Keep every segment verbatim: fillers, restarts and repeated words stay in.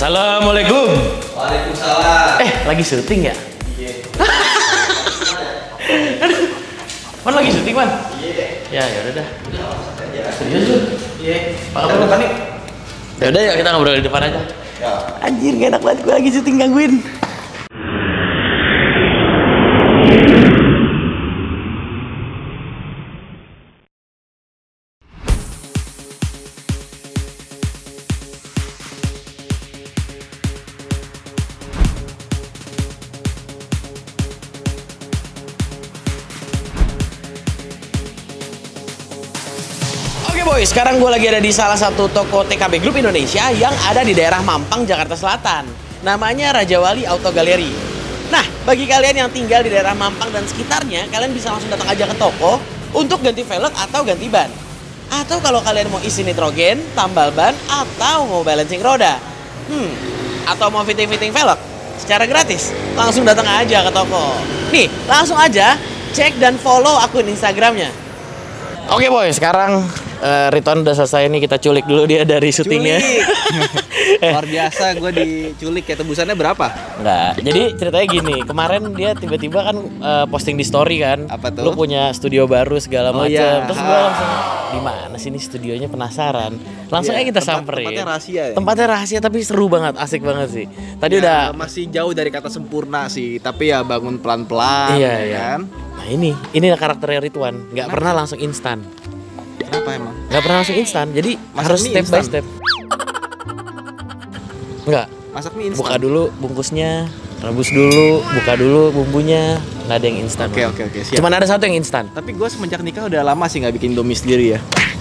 Assalamualaikum. Waalaikumsalam. Eh, lagi syuting ya? Iya. Man lagi syuting, Man? Iya deh. Ya, ya udah dah. Udah, Serius lu? Iya. Pak kamu depan nih. Ya udah ya kita ngobrol di depan aja. Ya. Anjir, gak enak banget gue lagi syuting gangguin. Boy, sekarang gue lagi ada di salah satu toko T K B Group Indonesia yang ada di daerah Mampang, Jakarta Selatan. Namanya Raja Wali Auto Gallery. Nah, bagi kalian yang tinggal di daerah Mampang dan sekitarnya, kalian bisa langsung datang aja ke toko untuk ganti velg atau ganti ban. Atau kalau kalian mau isi nitrogen, tambal ban, atau mau balancing roda. Hmm, atau mau fitting-fitting velg secara gratis, langsung datang aja ke toko. Nih, langsung aja cek dan follow akun Instagramnya. Oke boy, sekarang Uh, Riton udah selesai nih, kita culik dulu dia dari syutingnya. Luar biasa, gue diculik ya. Tebusannya berapa? Enggak, jadi ceritanya gini. Kemarin dia tiba-tiba kan uh, posting di story kan. Apa tuh? Lu punya studio baru segala Oh, macam. iya. Terus gue langsung, di mana sih ini studionya, penasaran. Langsung Iya, aja kita tempat- samperin. Tempatnya rahasia ya? Tempatnya rahasia tapi seru banget, asik banget sih. Tadi Ya, udah masih jauh dari kata sempurna sih, tapi ya bangun pelan-pelan. Iya, ya iya. kan? Nah ini, ini karakternya Ridwan. Nggak Kenapa? pernah langsung instan. Kenapa emang? Nggak pernah langsung instan. Jadi Masak harus mie step by instan? step. Enggak. Masak mie instan? Buka dulu bungkusnya, rebus dulu, buka dulu bumbunya, nggak ada yang instan. Oke, Bang. oke, oke, siap. Cuman ada satu yang instan. Tapi gue semenjak nikah udah lama sih nggak bikin Indomie sendiri ya.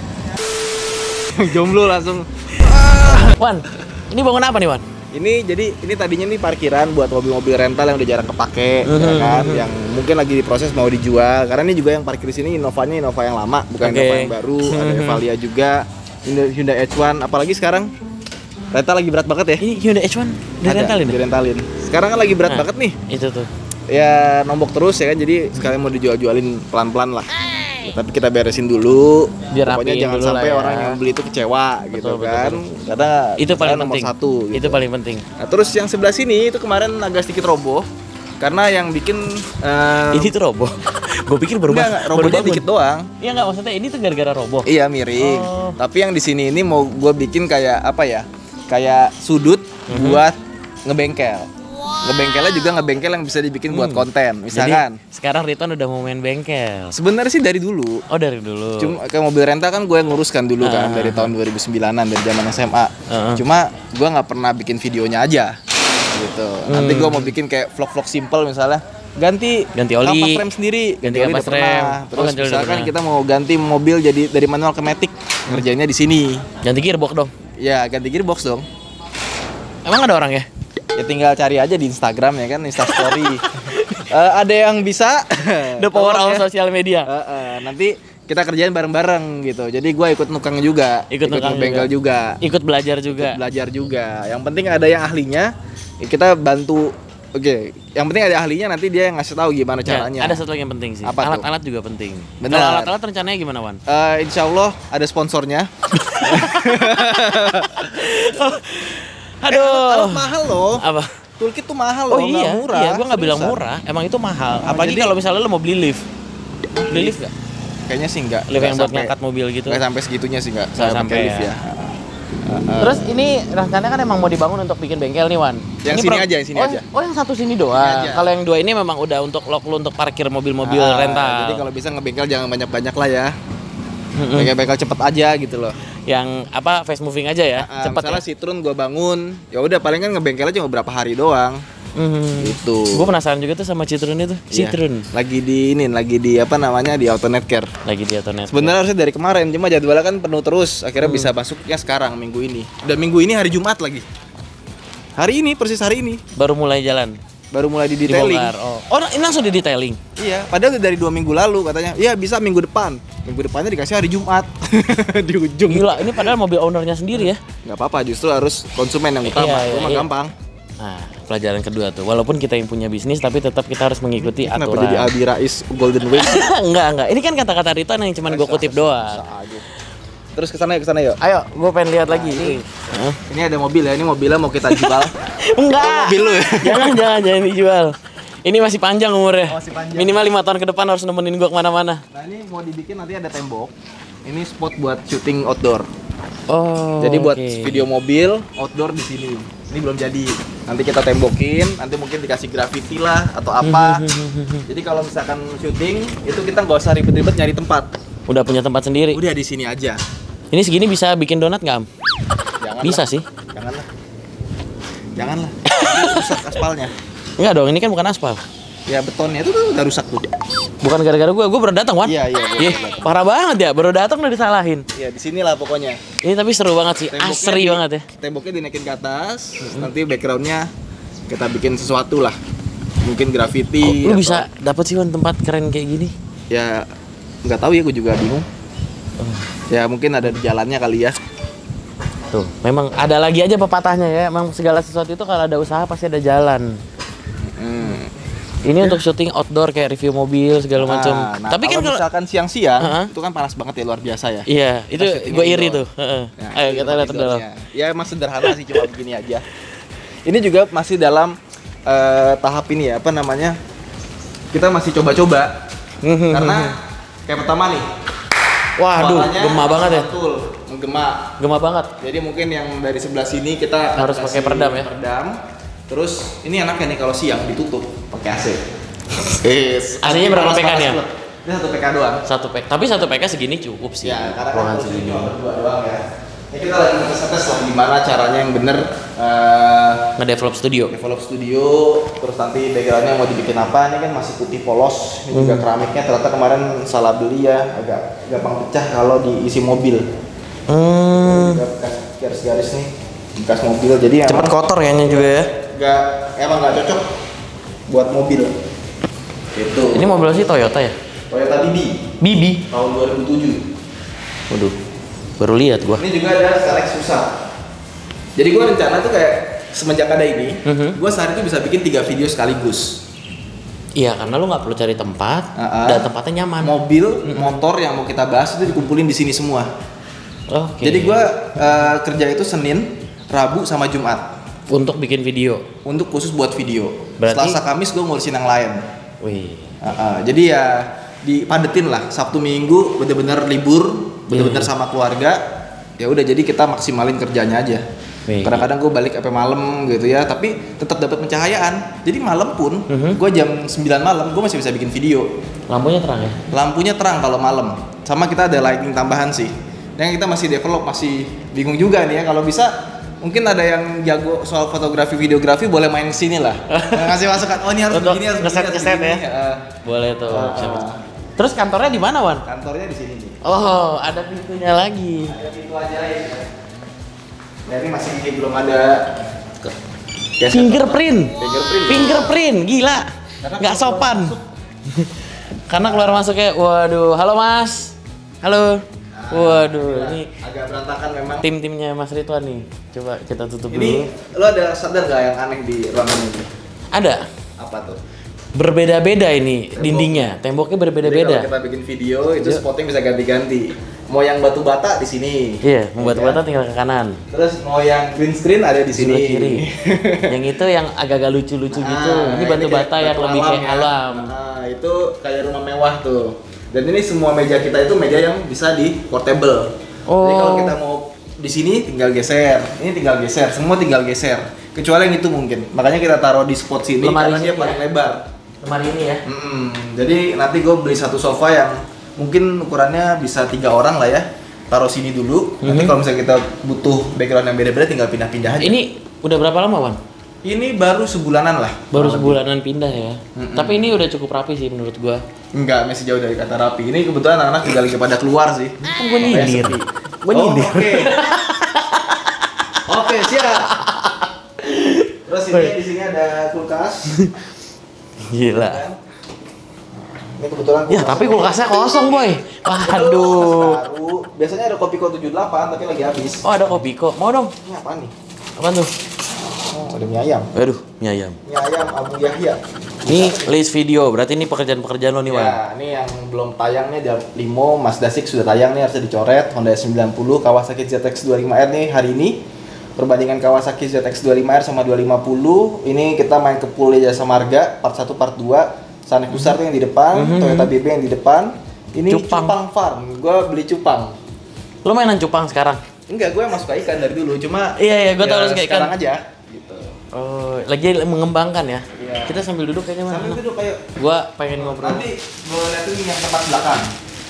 Jomblo langsung. Wan, ini bangun apa nih Wan? Ini jadi ini tadinya nih parkiran buat mobil-mobil rental yang udah jarang kepake, Mhm, ya kan? mhm. Yang mungkin lagi diproses mau dijual. Karena ini juga yang parkir di sini Innovanya Innova yang lama, bukan Oke. Innova yang baru. Ada Mhm. Evalia juga, Hyundai Hyundai H satu. Apalagi sekarang rental lagi berat banget ya. Ini Hyundai H satu Ada, direntalin. ya? direntalin. Sekarang kan lagi berat Nah, banget nih. Itu tuh. Ya nombok terus ya kan, jadi sekalian mau dijual-jualin pelan-pelan lah. Ya, tapi kita beresin dulu. Biar Pokoknya rapiin jangan dulu sampai lah ya. orang yang beli itu kecewa gitu Betul, betul, kan. betul. Karena Itu paling nomor penting. satu. Gitu. Itu paling penting. Nah, terus yang sebelah sini itu kemarin agak sedikit roboh karena yang bikin eh, Ini tuh roboh. Gue pikir baru enggak, ba- enggak, baru robohnya bangun. dikit doang. Iya nggak, maksudnya ini tuh gara-gara roboh. Iya miring. Oh. Tapi yang di sini ini mau gue bikin kayak apa ya? Kayak sudut Mhm. buat ngebengkel. Ngebengkelnya juga ngebengkel yang bisa dibikin buat Hmm. konten. Misalkan. Jadi sekarang Riton udah mau main bengkel. Sebenarnya sih dari dulu. Oh dari dulu. Cuma kayak mobil rental kan gue yang nguruskan dulu kan Ah. dari tahun dua ribu sembilanan dari zaman S M A. Ah. Cuma gue nggak pernah bikin videonya aja gitu. Nanti gue Hmm. mau bikin kayak vlog-vlog simple misalnya ganti Ganti oli. kapas rem sendiri, Ganti oli kapas udah pernah. rem. Oh, Terus ganti oli udah misalkan pernah. kita mau ganti mobil jadi dari manual ke matic, ngerjainnya di sini. Ganti gearbox dong. Ya ganti gearbox dong. Emang ada orang ya? Ya tinggal cari aja di Instagram ya kan, Insta Story. Eh, ada yang bisa. The power Tolong of ya. sosial media. Eh, eh, nanti kita kerjain bareng-bareng gitu. Jadi gue ikut nukang juga, Ikut nukang ngebengkel juga. Ikut belajar juga. Ikut belajar juga. Yang penting ada yang ahlinya, ya kita bantu. Oke, yang penting ada ahlinya, nanti dia yang ngasih tahu gimana Ya, caranya. ada satu lagi yang penting sih. Apa tuh? Alat-alat juga penting. Benar. Kalau alat-alat rencananya gimana, Wan? Eh, insya Allah ada sponsornya. Aduh. Eh, alat mahal loh. Apa? Toolkit tuh mahal Oh loh, iya, nggak murah. iya, gua nggak bilang Seriusan. murah. Emang itu mahal. Oh, Apalagi jadi- kalau misalnya lo mau beli lift. Beli lift nggak? Kayaknya sih enggak. Lift yang buat ngangkat mobil gitu. Nggak sampai segitunya sih enggak. Nggak Saya sampai pakai lift ya. ya. Terus ini rencananya kan emang mau dibangun untuk bikin bengkel nih, Wan. Yang Ini sini pro- aja, yang sini oh, aja. Oh, yang satu sini doang. aja. Kalau yang dua ini memang udah untuk lo lo untuk parkir mobil-mobil Ah, rental. Jadi kalau bisa ngebengkel jangan banyak-banyak lah ya. Mm-mm. Bengkel-bengkel cepet aja gitu loh. Yang apa fast moving aja ya, Ah, cepat misalnya ya. Citroen gua bangun, ya udah paling kan ngebengkel aja cuma beberapa hari doang. Hmm. Gitu. Gue penasaran juga tuh sama Citroen itu. Iya. Citroen. Lagi di ini, lagi di apa namanya di Autonet Care. Lagi di Atonet. Sebenarnya harusnya dari kemarin, cuma jadwalnya kan penuh terus. Akhirnya Hmm. bisa masuknya sekarang minggu ini. Dan minggu ini hari Jumat lagi. Hari ini persis hari ini Baru mulai jalan. baru mulai di detailing. Dibongkar. Oh. oh, ini langsung di detailing. Iya, padahal dari dua minggu lalu katanya. Iya bisa minggu depan. Minggu depannya dikasih hari Jumat di ujung. Gila, ini padahal mobil ownernya sendiri ya. Nggak apa-apa, justru harus konsumen yang utama. Iya, iya, Itu mah iya. gampang. Nah, pelajaran kedua tuh. Walaupun kita yang punya bisnis, tapi tetap kita harus mengikuti Kenapa aturan. jadi Aldi Rais Golden Wings? enggak, enggak. Ini kan kata-kata Rita yang cuma gue kutip doang. Bisa aja. Terus ke sana yuk, ke sana yuk. Ayo, gue pengen lihat lagi. Ini, Hah? ini ada mobil ya, ini mobilnya mau kita jual. Enggak. Oh, mobil lu ya? Jangan, jangan, jangan dijual. Ini masih panjang umurnya. Oh, masih panjang. Minimal lima tahun ke depan harus nemenin gue kemana-mana. Nah ini mau dibikin nanti ada tembok. Ini spot buat syuting outdoor. Oh. Jadi buat oke. video mobil outdoor di sini. Ini belum jadi. Nanti kita tembokin, nanti mungkin dikasih graffiti lah atau apa. Jadi kalau misalkan syuting itu kita nggak usah ribet-ribet nyari tempat. Udah punya tempat sendiri. Udah di sini aja. Ini segini bisa bikin donat nggak, Am? Janganlah. Bisa sih. Janganlah. Janganlah. Nanti rusak aspalnya. Enggak dong, ini kan bukan aspal. Ya betonnya itu tuh udah rusak tuh. Bukan gara-gara gue, gue baru datang, Wan. Iya, iya, Ih, betul. parah banget ya, baru datang udah disalahin. Ya di sinilah pokoknya. Ini tapi seru banget sih, Temboknya asri di- banget ya. Temboknya dinaikin ke atas, terus nanti backgroundnya kita bikin sesuatu lah. Mungkin graffiti. Lu atau- bisa dapet sih, Wan, tempat keren kayak gini. Ya nggak tahu ya, gue juga bingung. Ya mungkin ada di jalannya kali ya. Tuh, memang ada lagi aja pepatahnya ya. Memang segala sesuatu itu kalau ada usaha pasti ada jalan. Hmm. Ini untuk syuting outdoor kayak review mobil segala macam. Nah, nah, Tapi kan kalau kalau misalkan siang-siang Heeh. itu kan panas banget ya, luar biasa ya. iya, itu syutingnya gue iri indoor. tuh. Heeh. Nah, Ayo ini kita tempat lihat ke dalam. tidurnya. Ya emang sederhana sih, cuma begini aja. Ini juga masih dalam eh, tahap ini ya, apa namanya? Kita masih coba-coba. Karena kayak pertama nih. Waduh, suaranya gemah banget ya. Betul, menggema. Gemah banget. Jadi mungkin yang dari sebelah sini kita Harus kasih pakai peredam ya? Peredam. Terus ini enaknya nih kalau siang ditutup pakai A C. Yes. A C-nya berapa P K-nya? Ini satu P K doang. Satu P K. Tapi satu P K segini cukup sih. Ya, karena kan Ruangan posisi segini. cuma berdua doang ya. Ini kita lagi ngetes lah gimana caranya yang bener eh, Ngedevelop studio. develop studio, terus nanti backgroundnya mau dibikin apa. Ini kan masih putih polos. Ini juga Hmm. keramiknya ternyata kemarin salah beli ya, agak gampang pecah kalau diisi mobil. Hmm. Juga bekas garis-garis nih, bekas mobil. Jadi Cepet emang kotor kayaknya juga ya. nggak, emang nggak cocok buat mobil. Gitu. Ini mobil sih Toyota ya? Toyota B B Bibi. tahun dua ribu tujuh. Waduh. Baru lihat gua. Ini juga ada Selex susah. Jadi gua rencana tuh kayak semenjak ada ini, Mhm. gua sehari tuh bisa bikin tiga video sekaligus. Iya, karena lu nggak perlu cari tempat Uh-uh. dan tempatnya nyaman. Mobil, motor yang mau kita bahas itu dikumpulin di sini semua. Oke. Jadi gua eh, kerja itu Senin, Rabu sama Jumat untuk bikin video. untuk khusus buat video. Berarti- Selasa Kamis gua ngurusin yang lain. Wih. Uh-uh. Jadi ya dipadetin lah, Sabtu Minggu bener-bener libur, bener-bener sama keluarga. Ya udah, jadi kita maksimalin kerjanya aja. Wih. Kadang-kadang gue balik sampai malam gitu ya, tapi tetap dapat pencahayaan. Jadi malam pun, Mhm. gue jam sembilan malam gue masih bisa bikin video. Lampunya terang ya? Lampunya terang kalau malam. Sama kita ada lighting tambahan sih. Yang kita masih develop, masih bingung juga nih ya. Kalau bisa, mungkin ada yang jago soal fotografi, videografi boleh main ke sini lah. Ngasih masukan. Oh ini harus Untuk begini, harus ngeset- begini, harus ngeset begini. ya? Uh, Boleh tuh. uh, Siapa? uh. Terus kantornya di mana, Wan? Kantornya di sini nih. Oh, ada pintunya lagi. Ada pintu ajaib ya. Ya, ini masih belum ada geser. Fingerprint. Fingerprint. Fingerprint, gila. Karena Nggak keluar sopan. masuk. Karena keluar masuknya, waduh. Halo Mas. Halo. Waduh, Gila, ini agak berantakan memang. tim-timnya Mas Ridwan nih. Coba kita tutup Ini dulu. lo ada sadar gak yang aneh di ruangan ini? Ada. Apa tuh? Berbeda-beda ini Tembok. dindingnya. Temboknya Jadi berbeda-beda. kalau kita bikin video itu Iya. spotnya bisa ganti-ganti. Mau yang batu bata di sini. Iya, membuat Ya. bata tinggal ke kanan. Terus mau yang green screen ada di sini. Sebelah kiri. Yang itu yang agak-agak lucu-lucu gitu. Ah, Ini batu bata kayak yang batu lebih kayak ya. alam. Nah, itu kayak rumah mewah tuh. Dan ini semua meja kita itu meja yang bisa di portable. Jadi kalau Oh. kita mau di sini tinggal geser, ini tinggal geser, semua tinggal geser. Kecuali yang itu mungkin. Makanya kita taruh di spot sini Lemari karena dia sini paling ya? lebar. Lemari ini ya. Mm-mm. Jadi nanti gue beli satu sofa yang mungkin ukurannya bisa tiga orang lah ya. Taruh sini dulu. Nanti Mhm. kalau misalnya kita butuh background yang beda-beda tinggal pindah-pindah aja. Ini udah berapa lama, Wan? Ini baru sebulanan lah. Baru kurang lebih. sebulanan pindah ya. Mm-mm. Tapi ini udah cukup rapi sih menurut gua. Enggak, masih jauh dari kata rapi. Ini kebetulan anak-anak juga lagi pada keluar sih. Kan gua Makanya nyindir. sepi. Gua Oh, nyindir. Oke. Oke, siap. Terus ini di sini ada kulkas. Gila. Ini kebetulan Ya, tapi kulkasnya kosong, Boy. Waduh. Baru. Biasanya ada Kopiko tujuh delapan tapi lagi habis. Oh, ada Kopiko. Mau dong. Ini apa nih? Apaan tuh? Oh, ada mie ayam. Aduh, mie ayam. Mie ayam Abu Yahya. Ini list video, berarti ini pekerjaan-pekerjaan lo nih, Wan. Ya, ini yang belum tayang nih, ada Limo, Mazda enam sudah tayang nih, harusnya dicoret. Honda S sembilan puluh, Kawasaki Z X dua puluh lima R nih hari ini. Perbandingan Kawasaki Z X dua puluh lima R sama dua lima nol. Ini kita main ke pool Jasa Marga, part satu, part dua. Sanek Besar tuh yang di depan, mm-hmm. Toyota B B yang di depan. Ini Cupang, Cupang Farm, gue beli Cupang. Lo mainan Cupang sekarang? Enggak, gue emang suka ikan dari dulu, cuma iya iya, gue ya, tau lo suka ikan. Sekarang aja. Gitu. Oh, lagi mengembangkan ya? Iya. Kita sambil duduk kayaknya mana? Sambil duduk kayak. Gua pengen ngobrol. Nanti gue liatin yang tempat belakang.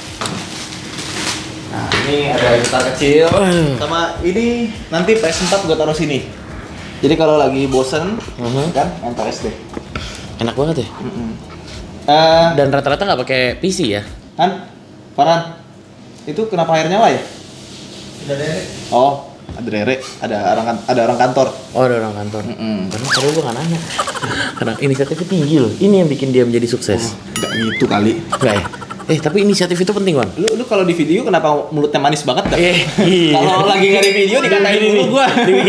Nah, ini ada gitar kecil. Sama ini nanti P S empat gue taruh sini. Jadi kalau lagi bosen, uh-huh. kan main P S deh. Enak banget ya. Uh-uh. Uh, Dan rata-rata nggak pakai P C ya? Kan, Farhan, itu kenapa air nyala ya? Ada Rere. Oh, ada Rere, ada orang ada orang kantor. Oh, ada orang kantor. Mm-mm. Karena kalau gue nggak nanya. Karena inisiatifnya tinggi loh. Ini yang bikin dia menjadi sukses. Enggak oh, gitu kali. Enggak ya? Eh, tapi inisiatif itu penting, Wan. Lu lu kalau di video kenapa mulutnya manis banget dah? Eh, iya. Kalau lagi nggak di video dikatain dulu gua.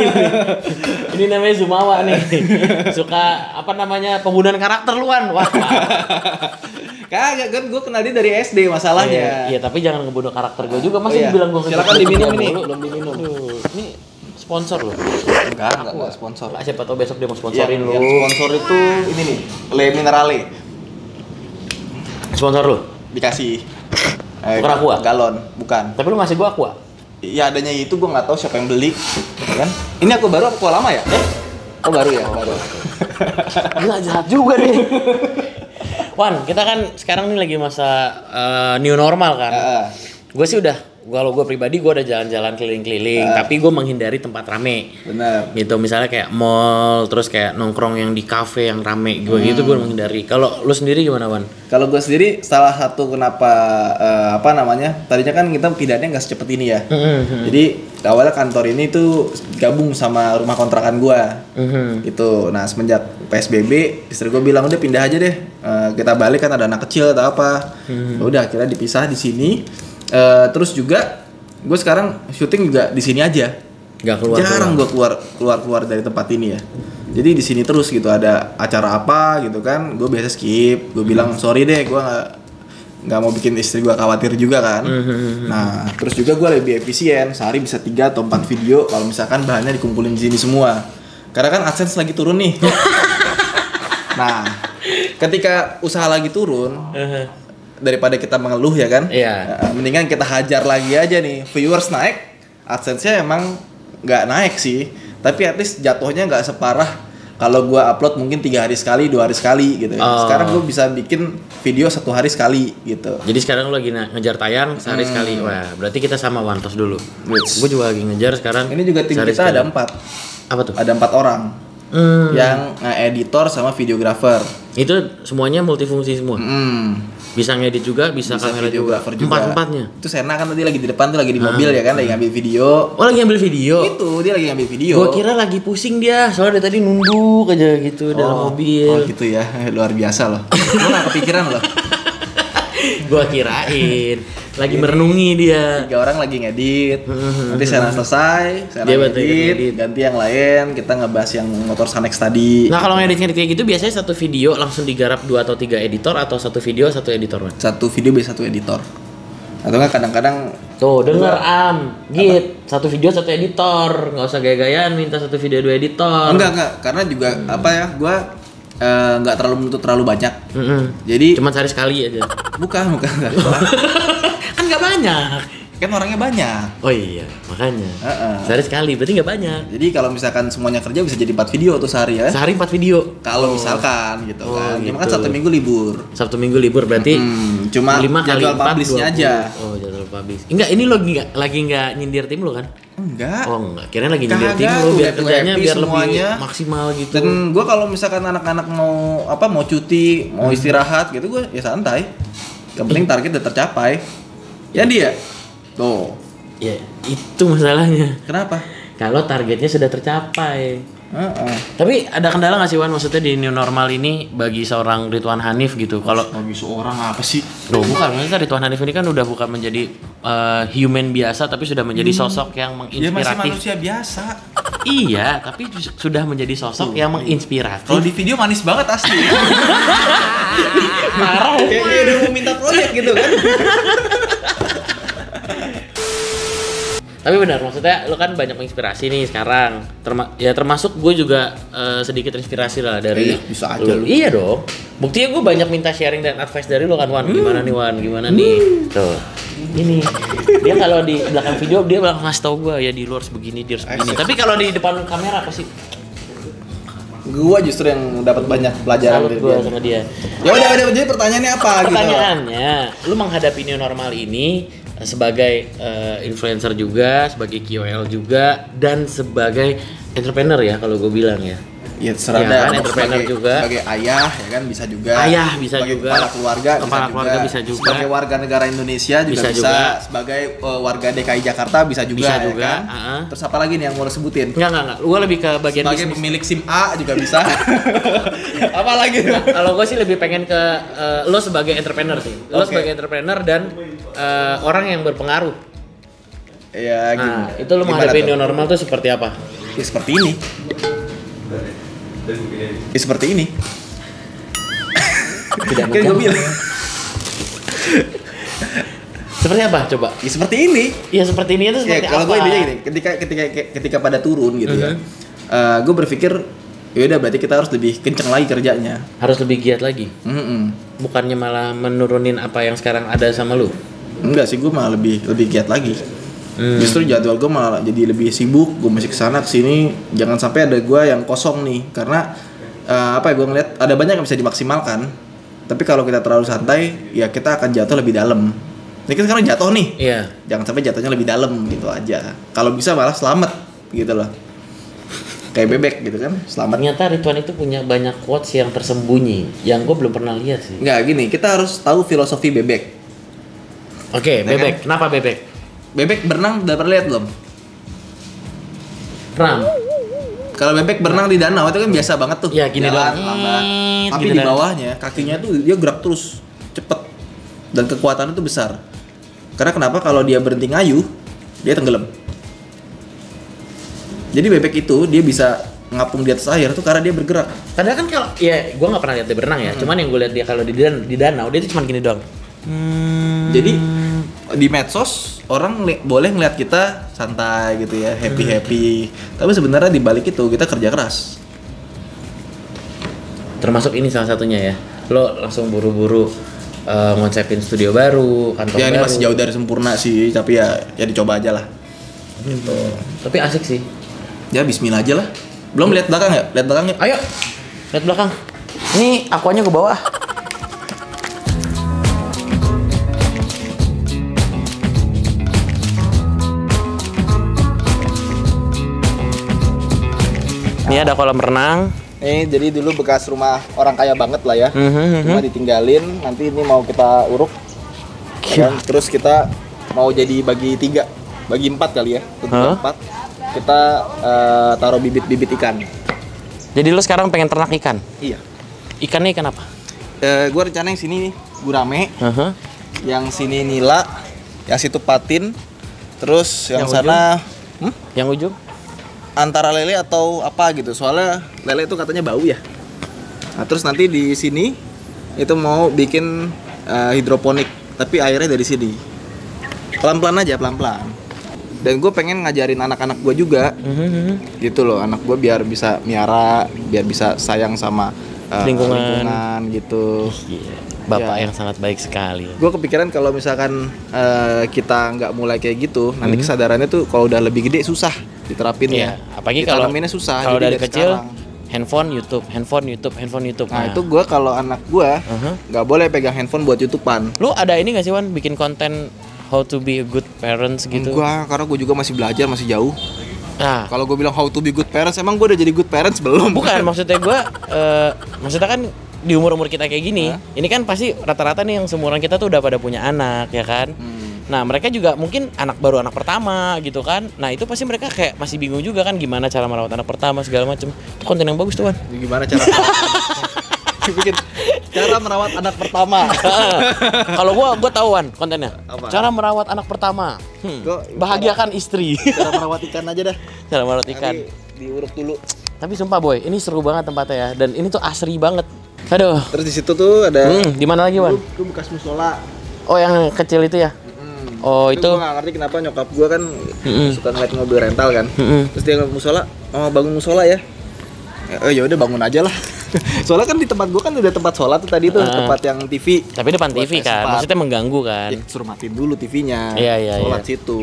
Ini namanya Zumawa nih. Suka apa namanya? Pembunuhan karakter luan. Wah. Kagak kan gue kenal dia dari S D masalahnya. Iya, iya, tapi jangan ngebunuh karakter gue juga. Masa oh, iya. dibilang gue silakan diminum ini. Belum diminum. Aduh, ini sponsor loh. Enggak, enggak, enggak sponsor. Lah, siapa tahu besok dia mau sponsorin ya, lu. Yang sponsor itu ini nih, Le Minerale. Sponsor lu? Dikasih. Eh, bukan Aqua? Galon, bukan. Tapi lu ngasih gua Aqua? Iya, adanya itu gua nggak tahu siapa yang beli, kan? Ini Aqua baru, Aqua lama ya? Eh? Oh baru ya, baru. Gila, jahat juga nih. Wan, kita kan sekarang nih lagi masa uh, new normal kan. Uh. Gue sih udah, kalau gue pribadi gue udah jalan-jalan keliling-keliling, uh. tapi gue menghindari tempat rame. Benar. Gitu, misalnya kayak mall, terus kayak nongkrong yang di kafe yang rame, gue hmm. gitu gue menghindari. Kalau lu sendiri gimana, Wan? Kalau gue sendiri salah satu kenapa uh, apa namanya? Tadinya kan kita pindahnya nggak secepat ini ya. Hmm. Jadi awalnya kantor ini tuh gabung sama rumah kontrakan gue. Hmm. Gitu. Nah semenjak P S B B, istri gue bilang udah pindah aja deh. Uh, kita balik kan ada anak kecil atau apa. Hmm. Udah akhirnya dipisah di sini. Uh, terus juga gue sekarang syuting juga di sini aja. Gak keluar. Jarang gue keluar keluar keluar dari tempat ini ya. Jadi di sini terus gitu, ada acara apa gitu kan, gue biasa skip. Gue bilang sorry deh, gue nggak nggak mau bikin istri gue khawatir juga kan. Mm-hmm. Nah terus juga gue lebih efisien, sehari bisa tiga atau empat video kalau misalkan bahannya dikumpulin di sini semua. Karena kan AdSense lagi turun nih. Nah ketika usaha lagi turun. Uh-huh. Daripada kita mengeluh ya kan, iya. uh, mendingan kita hajar lagi aja nih. Viewers naik, AdSense-nya emang nggak naik sih, tapi at least jatuhnya nggak separah kalau gua upload mungkin tiga hari sekali, dua hari sekali gitu. Oh. Sekarang gua bisa bikin video satu hari sekali gitu. Jadi sekarang lu lagi ngejar tayang sehari hmm. sekali. Wah, berarti kita sama Wantos dulu. Gue juga lagi ngejar sekarang. Ini juga tim kita sekali. Ada empat. Apa tuh? Ada empat orang. Hmm. Yang nge-editor sama videographer. Itu semuanya multifungsi semua. Hmm. Bisa ngedit juga, bisa, bisa kamera juga. juga. Empat-empatnya. Itu Sena kan tadi lagi di depan tuh lagi di mobil ah, ya kan, lagi ngambil video. Oh, lagi ngambil video. Itu, dia lagi ngambil video. Gua kira lagi pusing dia, soalnya dari tadi nunduk aja gitu oh, dalam mobil. Oh, gitu ya. Luar biasa loh. Gua enggak kepikiran loh. Gua kirain lagi ini, merenungi dia. Tiga orang lagi ngedit. Nanti Sena selesai, Sena dia ngedit, ngedit, ganti yang lain, kita ngebahas yang motor Sanex tadi. Nah, kalau ngedit-ngedit kayak gitu biasanya satu video langsung digarap dua atau tiga editor atau satu video satu editor, Man? Satu video bisa satu editor. Atau enggak kadang-kadang tuh denger Am, git, satu video satu editor, nggak usah gaya-gayaan minta satu video dua editor. Enggak, enggak, karena juga hmm. apa ya, gua nggak uh, terlalu menuntut terlalu banyak. Mm-hmm. Jadi cuma sehari sekali aja. Bukan, bukan. Kan nggak banyak. Kan orangnya banyak. Oh iya, makanya. Uh-uh. Sehari sekali, berarti nggak banyak. Jadi kalau misalkan semuanya kerja bisa jadi empat video tuh sehari ya. Sehari empat video. Kalau oh. misalkan gitu oh, kan. Gitu. Cuma kan Sabtu Minggu libur. Sabtu Minggu libur berarti hmm, cuma lima kali jadwal publish-nya aja. Oh, jadwal publish. Enggak, ini lo lagi lagi nggak nyindir tim lo kan? Enggak. Oh enggak, kirain lagi nyindir tim lo biar kerjanya biar semuanya lebih maksimal gitu. Dan gue kalau misalkan anak-anak mau apa mau cuti, mau hmm. istirahat gitu gue ya santai. Yang penting target udah tercapai. Ya dia. Tuh. Ya, itu masalahnya. Kenapa? kalau targetnya sudah tercapai. Uh-uh. Tapi ada kendala nggak sih Wan? Maksudnya di new normal ini bagi seorang Ridwan Hanif gitu. Kalau bagi seorang apa sih? Loh bukan, maksudnya Ridwan Hanif ini kan udah bukan menjadi uh, human biasa, tapi sudah menjadi sosok yang Dia masih menginspiratif. manusia biasa. Iya, tapi ju- sudah menjadi sosok yang menginspiratif. Kalau di video manis banget asli. Marah. Kayak dia udah mau minta proyek gitu kan. Tapi benar, maksudnya lo kan banyak menginspirasi nih sekarang. Terma- ya termasuk gue juga uh, sedikit inspirasi lah dari. Iya, bisa aja lu. lu. Iya dong. Buktinya gue banyak minta sharing dan advice dari lo kan Wan. Gimana nih Wan? Gimana nih? Tuh. Ini. Dia kalau di belakang video dia bakal ngasih tau gue ya di luar sebegini, dia harus begini. Tapi kalau di depan kamera apa sih? Gua justru yang dapat banyak pelajaran Salut dari gue dia. sama dia. Ya udah udah jadi pertanyaannya apa gitu. Pertanyaannya, lu menghadapi new normal ini eh, sebagai eh, influencer juga, sebagai K O L juga, dan sebagai entrepreneur ya kalau gue bilang ya. Ya terserah Ya dah, kan, mau entrepreneur sebagai, juga. sebagai ayah ya kan bisa juga. Ayah bisa sebagai juga. Kepala keluarga Kepala bisa keluarga juga. bisa juga. Sebagai warga negara Indonesia juga Bisa bisa. juga. Sebagai uh, warga D K I Jakarta bisa juga. Bisa ya juga, kan? uh-uh. Terus apa lagi nih yang mau lo sebutin? Enggak, enggak, enggak. Gue lebih ke bagian Sebagai bisnis. pemilik SIM A juga bisa. Apa lagi? Kalau gue sih lebih pengen ke eh, lo sebagai entrepreneur sih. Lo Oke. sebagai entrepreneur dan eh, orang yang berpengaruh. Ya gitu. Nah, itu lo Gimana menghadapi tuh? new normal tuh seperti apa? Ya seperti ini. Ya seperti ini. Tidak Kan gue menjawab. bilang. Seperti apa? Coba. Ya seperti ini. Ya seperti ini itu Ya seperti kalau apa? gue intinya gini, ketika ketika ketika pada turun gitu ya, Mhm. gue berpikir ya udah berarti kita harus lebih kenceng lagi kerjanya. Harus lebih giat lagi. Mm-mm. Bukannya malah menurunin apa yang sekarang ada sama lu. Enggak sih, gue malah lebih lebih giat lagi. Hmm. Justru jadwal gue malah jadi lebih sibuk, gue masih kesana kesini. Jangan sampai ada gue yang kosong nih, karena eh, apa ya, gue ngeliat ada banyak yang bisa dimaksimalkan. Tapi kalau kita terlalu santai, ya kita akan jatuh lebih dalam. Ini kan sekarang jatuh nih, Iya. jangan sampai jatuhnya lebih dalam gitu aja. Kalau bisa malah selamat gitu loh. Kayak bebek gitu kan, selamat. Ternyata Ridwan itu punya banyak quotes yang tersembunyi yang gue belum pernah lihat sih. Enggak gini, kita harus tahu filosofi bebek. Oke, Ya bebek. Kenapa bebek? Bebek berenang udah pernah lihat belum? Ram. Kalau bebek berenang di danau itu kan biasa banget tuh. Ya, gini jalan doang. lambat. Nyet, Tapi gitu di doang. bawahnya kakinya tuh dia gerak terus, cepet. Dan kekuatannya tuh besar. Karena kenapa? Kalau dia berhenti ngayuh, dia tenggelam. Jadi bebek itu dia bisa ngapung di atas air tuh karena dia bergerak. Padahal kan kalau ya gue nggak pernah lihat dia berenang ya. Cuman yang gue lihat dia kalau di dan di danau dia tuh cuma gini doang. Jadi di medsos orang li- boleh ngeliat kita santai gitu ya, happy happy. Tapi sebenarnya di balik itu kita kerja keras. Termasuk ini salah satunya ya. Lo langsung buru-buru uh, ngonsepin studio baru, kantor Ya ini baru. masih jauh dari sempurna sih, tapi ya ya dicoba aja lah. Gitu. Tapi asik sih. Ya Bismillah aja lah. Belum lihat belakang ya? Lihat belakang ya? Ayo, lihat belakang. Ini akuanya ke bawah. Ini ada kolam renang. Ini jadi dulu bekas rumah orang kaya banget lah ya. Mhm, Cuma ditinggalin, nanti ini mau kita uruk. Dan terus kita mau jadi bagi tiga, bagi empat kali ya, untuk Hah? empat. Kita eh, taruh bibit-bibit ikan. Jadi lo sekarang pengen ternak ikan? Iya. Ikannya ikan apa? Eh, gue rencana yang sini nih gurame, Aha. yang sini nila, yang situ patin, terus yang, Yang sana hmm? Yang ujung? antara lele atau apa gitu. Soalnya lele itu katanya bau ya. Nah, terus nanti di sini itu mau bikin eh, hidroponik, tapi airnya dari sini. Pelan-pelan aja, pelan-pelan. Dan gue pengen ngajarin anak-anak gue juga, Mhm. gitu loh. Anak gue biar bisa miara, biar bisa sayang sama eh, Lingkungan. lingkungan gitu. Iya. Bapak Ya. yang sangat baik sekali. Gue kepikiran kalau misalkan eh, kita nggak mulai kayak gitu, nanti kesadarannya tuh kalau udah lebih gede susah diterapinnya. Iya, apalagi kalau Ditanaminnya susah. Kalau jadi dari kecil sekarang. handphone YouTube, handphone YouTube, handphone YouTube. Nah, itu gue kalau anak gue Uh-huh. nggak boleh pegang handphone buat YouTubean. Lu ada ini gak sih Wan bikin konten how to be a good parents gitu? Enggak, karena gue juga masih belajar, masih jauh. Nah, Kalau gue bilang how to be good parents, emang gue udah jadi good parents belum? bukan maksudnya gue eh, maksudnya kan di umur-umur kita kayak gini, ini kan pasti rata-rata nih yang seumuran kita tuh udah pada punya anak ya kan? Hmm. Nah mereka juga mungkin anak baru anak pertama gitu kan. Nah itu pasti mereka kayak masih bingung juga kan gimana cara merawat anak pertama segala macam. Itu konten yang bagus tuh Wan. Gimana cara bikin cara merawat anak pertama. Kalau gua gua tahu Wan kontennya. Apa? Cara merawat anak pertama. Hmm. Gua- Bahagiakan istri. Cara merawat ikan aja dah. Cara merawat ikan. Nanti diuruk dulu. Tapi sumpah boy, ini seru banget tempatnya ya. Dan ini tuh asri banget. Aduh. Terus di situ tuh ada Hmm, di mana lagi Wan? itu bekas musola. Oh yang kecil itu ya? Hmm. Oh itu. Gue gak ngerti kenapa nyokap gue kan Mm-mm. suka ngeliat mobil rental kan. Mm-mm. Terus dia ngeliat musola, oh bangun musola ya. Oh ya udah bangun aja lah. Soalnya kan di tempat gue kan udah tempat sholat tuh tadi tuh, Ah. tempat yang T V. Tapi depan T V Buat kan, S empat. maksudnya mengganggu kan. Ya, suruh matiin dulu T V-nya. Iya, iya, Sholat iya. situ.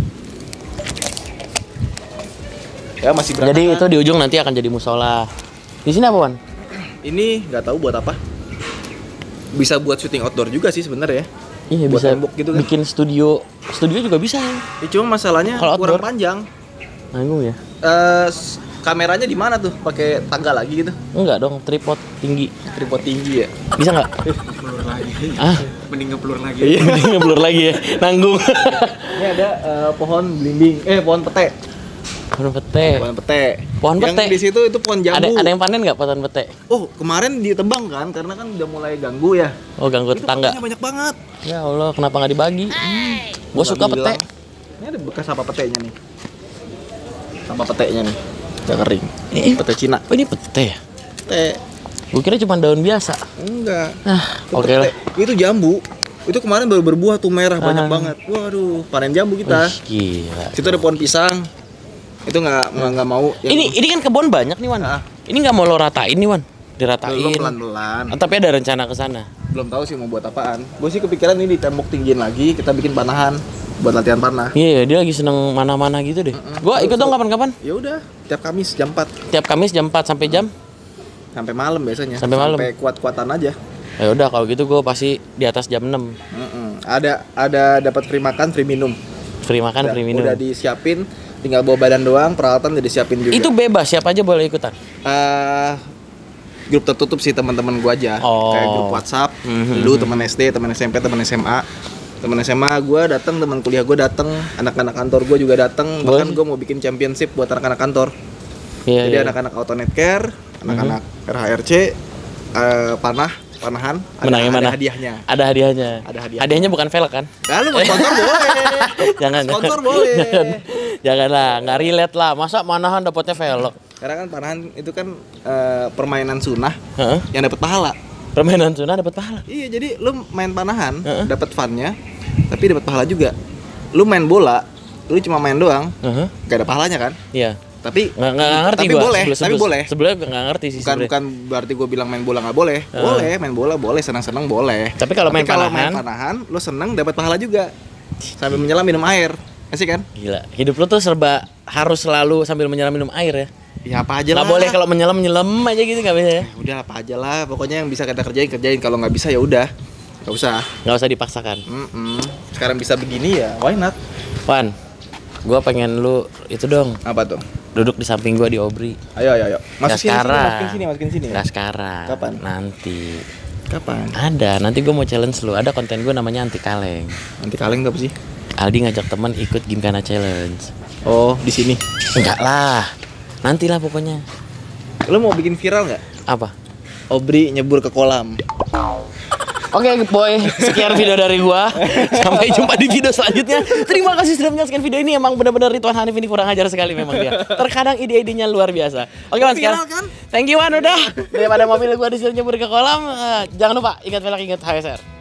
Ya masih berantakan. Jadi itu di ujung nanti akan jadi musola. Di sini apa Wan? Ini nggak tahu buat apa. Bisa buat syuting outdoor juga sih sebenarnya. Iya Buat bisa tembok gitu kan. bikin studio, studio juga bisa. Ya, cuma masalahnya Kalau kurang outdoor? panjang. Nanggung ya? Eh, s- kameranya di mana tuh? Pakai tangga lagi gitu? Enggak dong, tripod tinggi. Tripod tinggi ya. Bisa nggak? Pelur lagi. Ah, Mending ngeblur lagi. iya, mending ngeblur lagi ya. Nanggung. Ini ada eh, pohon belimbing, eh pohon pete. Pohon pete. Pohon pete. Pohon yang pete. di situ itu pohon jambu. Ada ada yang panen nggak pohon pete? Oh, kemarin ditebang kan karena kan udah mulai ganggu ya. Oh ganggu Itu tetangga. petenya banyak banget. Ya Allah, kenapa nggak dibagi? Hmm. Gue suka Nggak pete. bilang. Ini ada bekas apa petenya nih? Apa petenya nih? Udah kering. Eh, Pete Cina. oh ini pete ya? Pete. Gue kira cuma daun biasa. Enggak. Ah, Itu oke pete. lah. Itu jambu. Itu kemarin baru berbuah tuh merah banyak Ah. banget. Waduh, panen jambu kita. Wih, gila. Situ ada pohon pisang. Itu nggak nggak nggak mau. yang- Ini ini kan kebun banyak nih Wan. Ah. Ini nggak mau lo ratain nih Wan. Belum Diratain. pelan-pelan. Ah, tapi ada rencana ke sana. Belum tahu sih mau buat apaan. Gue sih kepikiran ini ditembok tinggiin lagi, kita bikin panahan buat latihan panah. Iya, dia lagi seneng mana-mana gitu deh. Gua ikut dong kapan-kapan. Ya udah, tiap Kamis jam empat Tiap Kamis jam empat sampai jam. sampai malam biasanya. Sampai malam. Sampai kuat-kuatan aja. Ya udah kalau gitu gue pasti di atas jam enam. Mm-mm. Ada ada dapat free makan, free minum. Free makan, udah, free minum. udah disiapin, tinggal bawa badan doang, peralatan udah disiapin juga. Itu bebas, siapa aja boleh ikutan. Eh, grup tertutup sih teman-teman gua aja. Oh. Kayak grup WhatsApp. Mhm. Dulu teman S D, teman S M P, teman S M A. Teman S M A gua datang, teman kuliah gua datang, anak-anak kantor gua juga datang. Bahkan Boleh. gua mau bikin championship buat anak-anak kantor. Iya, Jadi iya. anak-anak Autonet Care, anak-anak R H R C, eh, panah, panahan, ada, Menang yang ada mana? hadiahnya. Ada hadiahnya. Ada hadiah. Hadiahnya bukan velg kan? Lalu mau sponsor boleh. Jangan. Sponsor jangan. boleh. Jangan. Janganlah, nggak relate lah. Masa manahan dapatnya velg? Karena kan panahan itu kan eh, permainan sunnah Heeh. yang dapat pahala. Permainan sunnah dapat pahala. Iya, jadi lu main panahan, Heeh. dapat funnya, tapi dapat pahala juga. Lu main bola, lu cuma main doang, Heeh. gak ada pahalanya kan? Iya. Tapi Nggak, nggak nggak ngerti tapi gua. boleh, Sebelum- tapi sebelum- boleh. Sebelumnya nggak ngerti sih Bukan sebenarnya. bukan berarti gue bilang main bola nggak boleh. Heeh. Boleh, main bola boleh, senang-senang boleh. Tapi kalau main kalau panahan- main panahan, lu seneng dapat pahala juga. Sambil menyelam minum air. Asik kan? Gila, hidup lu tuh serba harus selalu sambil menyelam minum air ya. Ya apa aja Nggak lah. boleh kalau menyelam menyelam aja gitu nggak bisa ya. Ya udah apa aja lah, pokoknya yang bisa kita kerjain kerjain. Kalau nggak bisa ya udah, nggak usah. Nggak usah dipaksakan. Mm-mm. Sekarang bisa begini ya, why not? Wan, gua pengen lu itu dong Apa tuh? duduk di samping gua di Obri. Ayo ayo ayo. Nggak Masukin sini, sekarang. masukin sini, masukin sini. Nggak sekarang. Kapan? Nanti. Kapan? Ada. Nanti gua mau challenge lu. Ada konten gua namanya anti kaleng. Nanti kaleng tuh apa sih? Aldi ngajak teman ikut Gymkhana Challenge. Oh, di sini. Enggak lah. Nantilah pokoknya. Lo mau bikin viral nggak? Apa? Obri nyebur ke kolam. Oke boy, sekian video dari gua. Sampai jumpa di video selanjutnya. Terima kasih sudah menyaksikan video ini. Emang benar-benar Ridwan Hanif ini kurang ajar sekali memang dia. Terkadang ide-idenya luar biasa. Oke Wan, sekarang. Viral kan? Thank you Wan udah. Daripada mobil gua disuruh nyebur ke kolam, eh, jangan lupa ingat velg, ingat H S R.